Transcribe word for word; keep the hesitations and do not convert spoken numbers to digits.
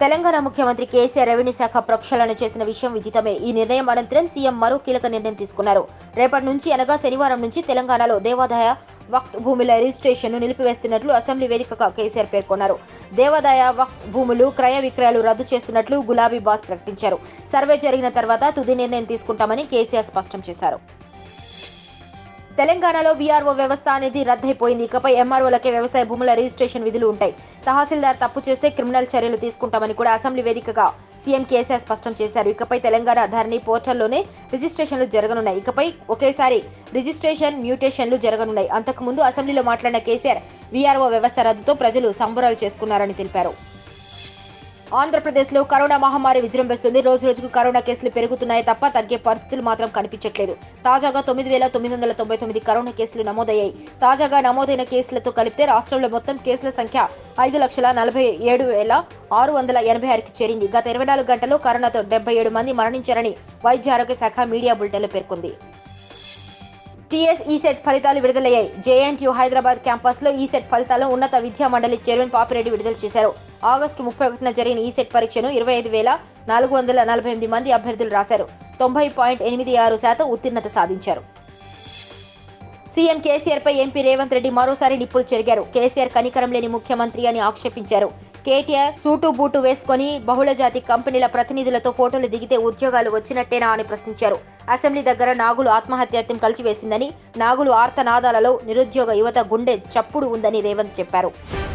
తెలంగాణ ముఖ్యమంత్రి కేసీఆర్ రెవెన్యూ శాఖ ప్రక్షాళన చేసిన విషయం విదితమే. ఈ నిర్ణయం అనంతరం సీఎం మరో కీలక నిర్ణయం తీసుకున్నారు. రేపటి నుంచి అనగా శనివారం నుంచి తెలంగాణలో దేవాదాయ వక్ఫ్ భూముల రిజిస్ట్రేషన్ను నిలిపివేస్తున్నట్లు అసెంబ్లీ వేదికగా కేసీఆర్ పేర్కొన్నారు. దేవాదాయ వక్ఫ్ భూములు క్రయ విక్రయాలు రద్దు చేస్తున్నట్లు గులాబీ బాస్ ప్రకటించారు. సర్వే జరిగిన తర్వాత తుది నిర్ణయం తీసుకుంటామని కేసీఆర్ స్పష్టం చేశారు. తెలంగాణలో వీఆర్ఓ వ్యవస్థ అనేది రద్దయిపోయింది. ఇకపై ఎంఆర్ఓలకే వ్యవసాయ భూముల రిజిస్ట్రేషన్ విధులు ఉంటాయి. తహసీల్దార్ తప్పు చేస్తే క్రిమినల్ చర్యలు తీసుకుంటామని కూడా అసెంబ్లీ వేదికగా సీఎం కేసీఆర్ స్పష్టం చేశారు. ఇకపై తెలంగాణ ధరణి పోర్టల్లోనే రిజిస్ట్రేషన్లు జరగనున్నాయి. ఇకపై ఒకేసారి రిజిస్ట్రేషన్ మ్యూటేషన్లు జరగనున్నాయి. అంతకుముందు అసెంబ్లీలో మాట్లాడిన కేసీఆర్ వీఆర్ఓ వ్యవస్థ రద్దుతో ప్రజలు సంబరాలు చేసుకున్నారని తెలిపారు. ఆంధ్రప్రదేశ్లో కరోనా మహమ్మారి విజృంభిస్తుంది. రోజు రోజుకు కరోనా కేసులు పెరుగుతున్నాయి తప్ప తగ్గే పరిస్థితులు మాత్రం కనిపించట్లేదు. తాజాగా తొమ్మిది వేల తొమ్మిది వందల తొంభై తొమ్మిది కరోనా కేసులు నమోదయ్యాయి. తాజాగా నమోదైన కేసులతో కలిపితే రాష్ట్రంలో మొత్తం కేసుల సంఖ్య ఐదు లక్షల నలభై ఏడు వేల ఆరు వందల ఎనభై ఆరుకి చేరింది. గత ఇరవై నాలుగు గంటల్లో కరోనాతో డెబ్బై ఏడు మంది మరణించారని వైద్య ఆరోగ్య శాఖ మీడియా బులెటిన్లో పేర్కొంది. టీఎస్ ఈసెట్ ఫలితాలు విడుదలయ్యాయి. జేఎన్టీయూ హైదరాబాద్ క్యాంపస్లో ఈసెట్ ఫలితాలను ఉన్నత విద్యా మండలి చైర్మన్ పాపిరెడ్డి విడుదల చేశారు. ఆగస్టు ముప్పై ఒకటిన జరిగిన ఈసెట్ పరీక్షను ఇరవై ఐదు వేల నాలుగు వందల నలభై ఎనిమిది మంది అభ్యర్థులు రాశారు. తొంభై పాయింట్ ఎనిమిది ఆరు శాతం ఉత్తీర్ణత సాధించారు. సీఎం కేసీఆర్ పై ఎంపీ రేవంత్ రెడ్డి మరోసారి నిప్పులు చెరిగారు. కేసీఆర్ కనికరం లేని ముఖ్యమంత్రి అని ఆక్షేపించారు. కేటీఆర్ సూటు బూటు వేసుకుని బహుళజాతి కంపెనీల ప్రతినిధులతో ఫోటోలు దిగితే ఉద్యోగాలు వచ్చినట్టేనా అని ప్రశ్నించారు. అసెంబ్లీ దగ్గర నాగులు ఆత్మహత్యాయత్నం కలిసివేసిందని, నాగులు ఆర్తనాదాలలో నిరుద్యోగ యువత గుండె చప్పుడు ఉందని రేవంత్ చెప్పారు.